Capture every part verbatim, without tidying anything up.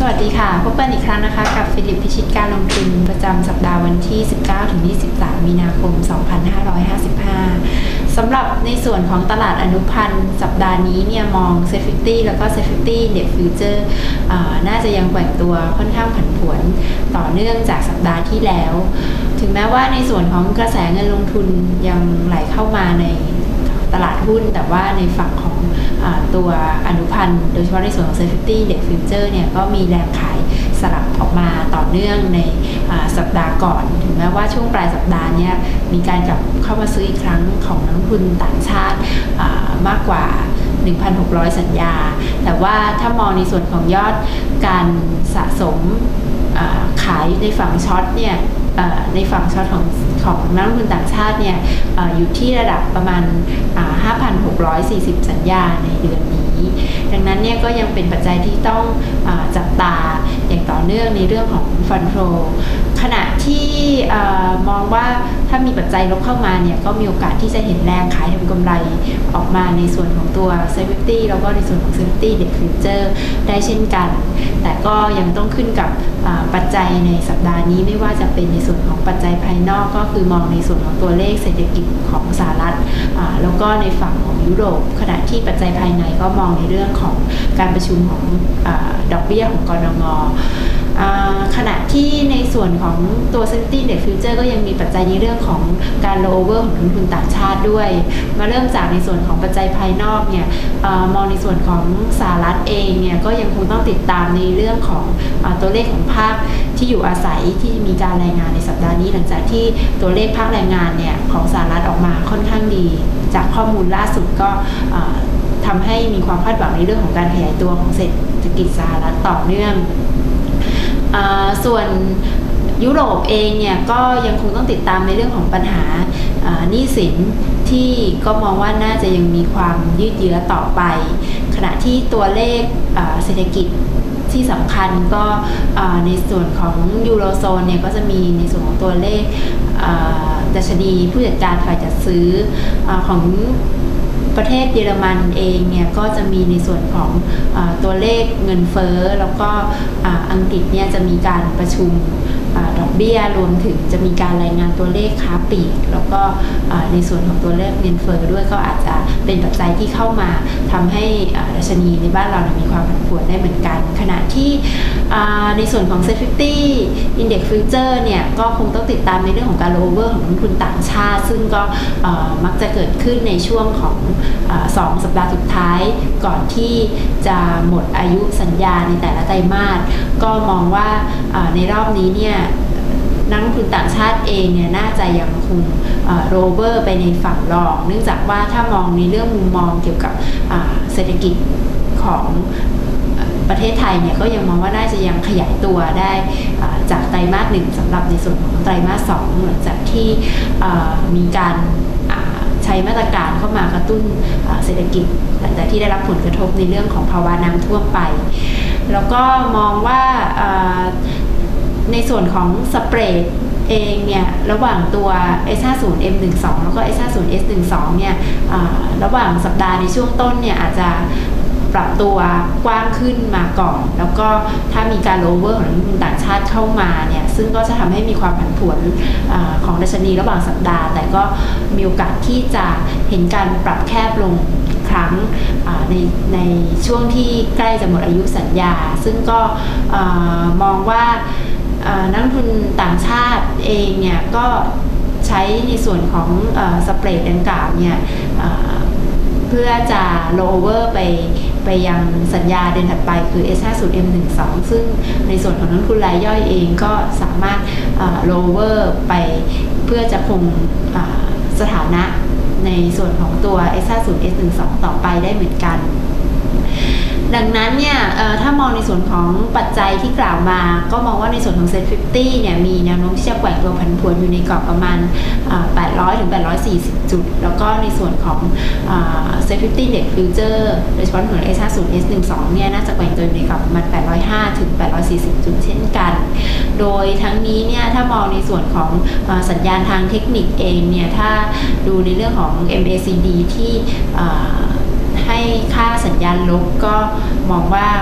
สวัสดีค่ะพบกันอีกครั้งนะคะกับฟิลิปพิชิตการลงทุนประจำสัปดาห์วันที่ สิบเก้าถึงยี่สิบสาม มีนาคม สองพันห้าร้อยห้าสิบห้า สำหรับในส่วนของตลาดอนุพันธ์สัปดาห์นี้เนี่ยมอง เซ็ต ห้าสิบ แล้วก็ เซ็ต ห้าสิบ Index Future น่าจะยังแกว่งตัวค่อนข้างผันผวนต่อเนื่องจากสัปดาห์ที่แล้วถึงแม้ว่าในส่วนของกระแสเงินลงทุนยังไหลเข้ามาในตลาดหุ้นแต่ว่าในฝั่งของอตัวอนุพันธ์โดยเฉพาะในส่วนของ เซ็ต ห้าสิบ Index Future เนี่ยก็มีแรงขายสลับออกมาต่อเนื่องในสัปดาห์ก่อนถึงแม้ว่าช่วงปลายสัปดาห์นี้มีการกลับเข้ามาซื้ออีกครั้งของนักลงทุนต่างชาติมากกว่า หนึ่งพันหกร้อย สัญญาแต่ว่าถ้ามองในส่วนของยอดการสะสมขายในฝั่งช็อตเนี่ยในฝั่งช็อตของของนักลงทุนต่างชาติเนี่ย อ, อยู่ที่ระดับประมาณ ห้าพันหกร้อยสี่สิบ สัญญาในเดือนนี้ดังนั้นเนี่ยก็ยังเป็นปัจจัยที่ต้องอจับตาอย่างต่อเนื่องในเรื่องของฟันโฟขณะที่มองว่าถ้ามีปัจจัยลบเข้ามาเนี่ยก็มีโอกาสที่จะเห็นแรงขายทำกำไรออกมาในส่วนของตัว เซ็ต ห้าสิบ แล้วก็ในส่วนของ เซ็ต ห้าสิบ Index Future ได้เช่นกันแต่ก็ยังต้องขึ้นกับปัจจัยในสัปดาห์นี้ไม่ว่าจะเป็นในส่วนของปัจจัยภายนอกก็คือมองในส่วนของตัวเลขเศรษฐกิจของสหรัฐแล้วก็ในฝั่งของยุโรปขณะที่ปัจจัยภายในก็มองในเรื่องของการประชุมของดอกเบี้ยของกนง.ขณะที่ในส่วนของตัว เซ็ต ห้าสิบ Index Future ก็ยังมีปัจจัยในเรื่องของการ rollover ของนักลงทุนต่างชาติด้วยมาเริ่มจากในส่วนของปัจจัยภายนอกเนี่ยมองในส่วนของสหรัฐเองเนี่ยก็ยังคงต้องติดตามในเรื่องของตัวเลขของภาคที่อยู่อาศัยที่มีการรายงานในสัปดาห์นี้หลังจากที่ตัวเลขภาคแรงงานเนี่ยของสหรัฐออกมาค่อนข้างดีจากข้อมูลล่าสุดก็ทำให้มีความคาดหวังในเรื่องของการขยายตัวของเศรษฐกิจสหรัฐต่อเนื่องส่วนยุโรปเองเนี่ยก็ยังคงต้องติดตามในเรื่องของปัญหาหนี้สินที่ก็มองว่าน่าจะยังมีความยืดเยื้อต่อไปขณะที่ตัวเลขเศรษฐกิจที่สำคัญก็ในส่วนของยูโรโซนเนี่ยก็จะมีในส่วนของตัวเลขดัชนีผู้จัดการฝ่ายจัดซื้อของประเทศเยอรมันเองเนี่ยก็จะมีในส่วนของอตัวเลขเงินเฟ้อแล้วก็อังกฤษเนี่ยจะมีการประชุมดอกเบี้ยรวมถึงจะมีการรายงานตัวเลขค้าปลีกแล้วก็ในส่วนของตัวเลขเงินเฟ้อด้วยก็อาจจะเป็นปัจจัยที่เข้ามาทำให้ดัชนีในบ้านเรามีความผันผวนได้เหมือนกันขณะที่ในส่วนของ เซ็ต ห้าสิบ Index Future เนี่ยก็คงต้องติดตามในเรื่องของการ rollover ของนักลงทุนต่างชาติซึ่งก็มักจะเกิดขึ้นในช่วงของสองสัปดาห์สุดท้ายก่อนที่จะหมดอายุสัญญาในแต่ละไตรมาสก็มองว่าในรอบนี้เนี่ยนักลงทุนต่างชาติเองเนี่ยน่าจะยังคงโรเวอร์ไปในฝั่งรองเนื่องจากว่าถ้ามองในเรื่องมุมมองเกี่ยวกับเศรษฐกิจของประเทศไทยเนี่ยก็ยังมองว่าน่าจะยังขยายตัวได้จากไตรมาสหนึ่งสำหรับในส่วนของไตรมาสสองหลังจากที่มีการใช้มาตรการเข้ามากระตุ้นเศรษฐกิจหลังจากที่ได้รับผลกระทบในเรื่องของภาวะน้ำท่วมไปแล้วก็มองว่าในส่วนของสเปรดเองเนี่ยระหว่างตัว เอส ห้าสิบ เอ็ม สิบสอง แล้วก็ เอส ห้าสิบ เอส สิบสอง เนี่ยระหว่างสัปดาห์ในช่วงต้นเนี่ยอาจจะปรับตัวกว้างขึ้นมาก่อนแล้วก็ถ้ามีการโลเวอร์ของนักลงทุนต่างชาติเข้ามาเนี่ยซึ่งก็จะทำให้มีความผันผวนของดัชนีระหว่างสัปดาห์แต่ก็มีโอกาสที่จะเห็นการปรับแคบลงครั้งในในช่วงที่ใกล้จะหมดอายุสัญญาซึ่งก็มองว่านักลงทุนต่างชาติเองเนี่ยก็ใช้ในส่วนของสเปรดดังกล่าวเนี่ยเพื่อจะโลเวอร์ไปไปยังสัญญาเดือนถัดไปคือ เอส ห้าสิบ เอ็ม สิบสอง ซึ่งในส่วนของนักลงทุนรายย่อยเองก็สามารถโลเวอร์ไปเพื่อจะคงสถานะในส่วนของตัว เอส ห้าสิบ เอส สิบสอง ต่อไปได้เหมือนกันดังนั้นเนี่ยถ้ามองในส่วนของปัจจัยที่กล่าวมาก็มองว่าในส่วนของ เซ็ต ห้าสิบ เนี่ยมีแนวโน้มที่จะแกว่งตัวผันผวนอยู่ในกรอบประมาณแปดร้อยถึงแปดร้อยสี่สิบจุดแล้วก็ในส่วนของ เซ็ต ห้าสิบ Index Future โดยเฉพาะของ เอส ห้าสิบ เอส สิบสอง เนี่ยน่าจะแกว่งตัวอยู่ในกรอบประมาณแปดร้อยห้าถึงแปดร้อยสี่สิบจุดเช่นกันโดยทั้งนี้เนี่ยถ้ามองในส่วนของสัญญาณทางเทคนิคเองเนี่ยถ้าดูในเรื่องของ เอ็ม เอ ซี ดี ที่ให้ค่าสัญญาณลบก็มองว่า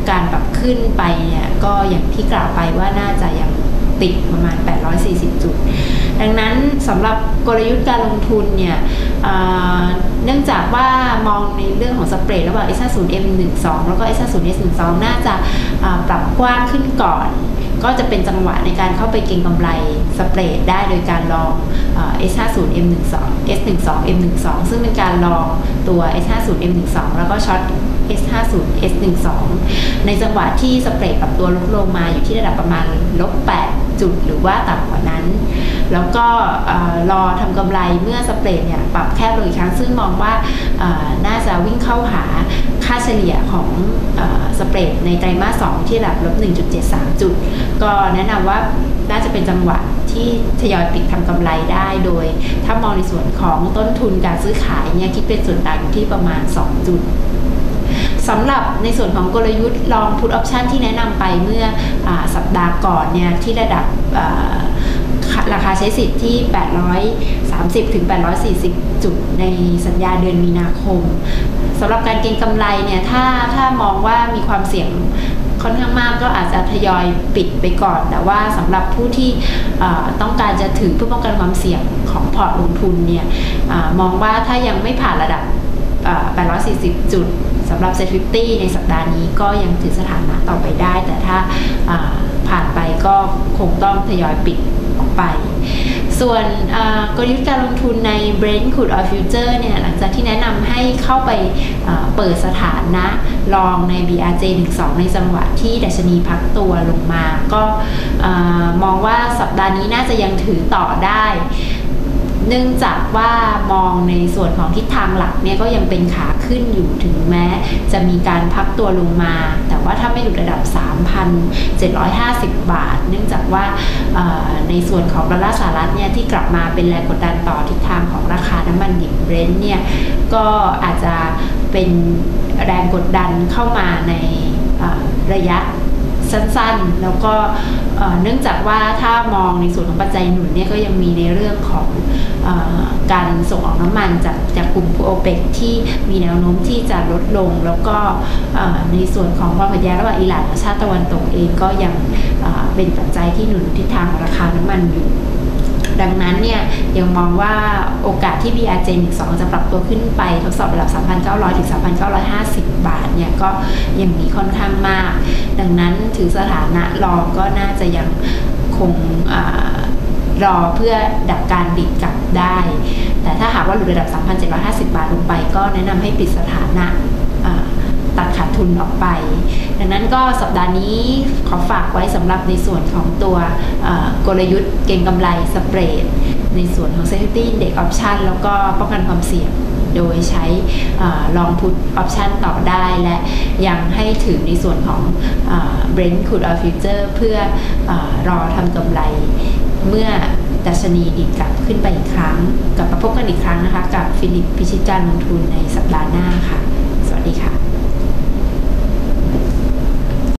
การปรับขึ้นไปเนี่ยก็อย่างที่กล่าวไปว่าน่าจะยังติดประมาณแปดร้อยสี่สิบจุดดังนั้นสำหรับกลยุทธ์การลงทุนเนี่ยเนื่องจากว่ามองในเรื่องของสเปรดระหว่าง เอส ห้าสิบ เอ็ม สิบสอง แล้วก็ เอส ห้าสิบ เอส สิบสอง น่าจะปรับกว้างขึ้นก่อนก็จะเป็นจังหวะในการเข้าไปเก็งกำไรสเปรดได้โดยการลอง เอส ห้าสิบ เอ็ม สิบสอง เอส สิบสอง เอ็ม สิบสอง ซึ่งเป็นการลองตัว เอส ห้าสิบ เอ็ม สิบสอง แล้วก็ช็อต เอส ห้าสิบ เอส สิบสอง ในจังหวะที่สเปรดปรับตัวลดลงมาอยู่ที่ระดับประมาณลบแปดจุดหรือว่าต่ำกว่านั้นแล้วก็รอทำกำไรเมื่อสเปรดเนี่ยปรับแคบลงอีกครั้งซึ่งมองว่าน่าจะวิ่งเข้าหาค่าเฉลี่ยของสเปรดในไตรมาสสองที่ระดับลบ หนึ่งจุดเจ็ดสาม จุดก็แนะนำว่าน่าจะเป็นจังหวะที่ทยอยปิดทำกำไรได้โดยถ้ามองในส่วนของต้นทุนการซื้อขายเนี่ยคิดเป็นส่วนต่างอยู่ที่ประมาณสองจุดสำหรับในส่วนของกลยุทธ์ลองพุทออปชันที่แนะนำไปเมื่ออสัปดาห์ก่อนเนี่ยที่ระดับราคาใช้สิทธิ์ที่แปดร้อยสามสิบถึงแปดร้อยสี่สิบจุดในสัญญาเดือนมีนาคมสำหรับการเก็งกำไรเนี่ยถ้าถ้ามองว่ามีความเสี่ยงค่อนข้างมากก็อาจจะทยอยปิดไปก่อนแต่ว่าสำหรับผู้ที่ต้องการจะถือเพื่อป้องกันความเสี่ยงของพอร์ตลงทุนเนี่ยมองว่าถ้ายังไม่ผ่านระดับแปดร้อยสี่สิบจุดสำหรับ เซ็ต ห้าสิบ ในสัปดาห์นี้ก็ยังถือสถานะต่อไปได้แต่ถ้าผ่านไปก็คงต้องทยอยปิดออกไปส่วนกลยุทธ์การลงทุนใน Brent Crude Oil Future เนี่ยหลังจากที่แนะนำให้เข้าไปเปิดสถานะลองใน บี อาร์ เจ สิบสอง ในจังหวะที่ดัชนีพักตัวลงมาก็มองว่าสัปดาห์นี้น่าจะยังถือต่อได้เนื่องจากว่ามองในส่วนของทิศทางหลักเนี่ยก็ยังเป็นขาขึ้นอยู่ถึงแม้จะมีการพักตัวลงมาแต่ว่าถ้าไม่หลุดระดับ สามพันเจ็ดร้อยห้าสิบ บาทเนื่องจากว่าในส่วนของดอลลาร์สหรัฐเนี่ยที่กลับมาเป็นแรงกดดันต่อทิศทางของราคาน้ำมันดิบเบรนท์เนี่ยก็อาจจะเป็นแรงกดดันเข้ามาในระยะสั้นๆแล้วก็เนื่องจากว่าถ้ามองในส่วนของปัจจัยหนุนเนี่ยก็ยังมีในเรื่องของเอการส่งออกน้ำมันจากจากกลุ่มโอเปกที่มีแนวโน้มที่จะลดลงแล้วก็ในส่วนของความขัดแย้งระหว่างอิหร่านกับชาติตะวันตกเองก็ยังเป็นปัจจัยที่หนุนทิศทางของราคาน้ำมันอยู่ดังนั้นเนี่ยยังมองว่าโอกาสที่ บี อาร์ เจ สิบสอง จะปรับตัวขึ้นไปทดสอบระดับ สามพันเก้าร้อย ถึง สามพันเก้าร้อยห้าสิบ บาทเนี่ยก็ยังมีค่อนข้างมากดังนั้นถือสถานะรอก็น่าจะยังคงรอเพื่อดักการดิดกลับได้แต่ถ้าหากว่าหลุดระดับ สามพันเจ็ดร้อยห้าสิบ บาทลงไปก็แนะนำให้ปิดสถานะตัดขาดทุนออกไปดังนั้นก็สัปดาห์นี้ขอฝากไว้สำหรับในส่วนของตัวกลยุทธ์เก็งกำไรสเปรดในส่วนของ Safety Index Option แล้วก็ป้องกันความเสี่ยงโดยใช้ลองพุทออปชันต่อได้และยังให้ถือในส่วนของ Brent Crude Oil Future เพื่ออรอทำกำไรเมื่อดัชนีดีดกลับขึ้นไปอีกครั้งกลับมาพบกันอีกครั้งนะคะกับฟิลิปพิชิตการลงทุนในสัปดาห์หน้าค่ะสวัสดีค่ะ